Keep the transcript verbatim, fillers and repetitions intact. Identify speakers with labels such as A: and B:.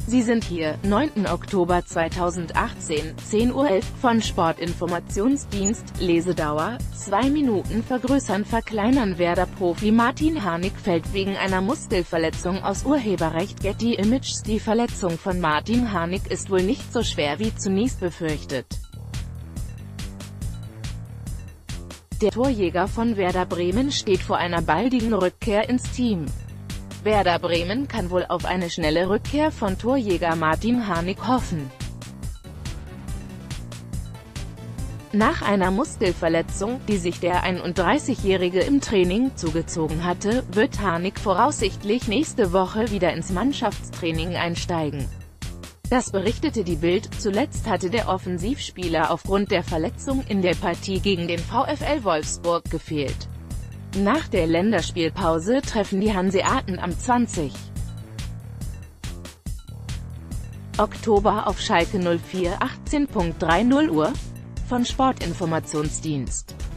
A: Sie sind hier, neunten Oktober zweitausendachtzehn, zehn Uhr elf, von Sportinformationsdienst, Lesedauer, zwei Minuten vergrößern verkleinern Werder-Profi Martin Harnik fällt wegen einer Muskelverletzung aus. Urheberrecht Getty Images. Die Verletzung von Martin Harnik ist wohl nicht so schwer wie zunächst befürchtet. Der Torjäger von Werder Bremen steht vor einer baldigen Rückkehr ins Team. Werder Bremen kann wohl auf eine schnelle Rückkehr von Torjäger Martin Harnik hoffen. Nach einer Muskelverletzung, die sich der einunddreißigjährige im Training zugezogen hatte, wird Harnik voraussichtlich nächste Woche wieder ins Mannschaftstraining einsteigen. Das berichtete die Bild. Zuletzt hatte der Offensivspieler aufgrund der Verletzung in der Partie gegen den VfL Wolfsburg gefehlt. Nach der Länderspielpause treffen die Hanseaten am zwanzigsten Oktober auf Schalke null vier. achtzehn Uhr dreißig Uhr von Sportinformationsdienst.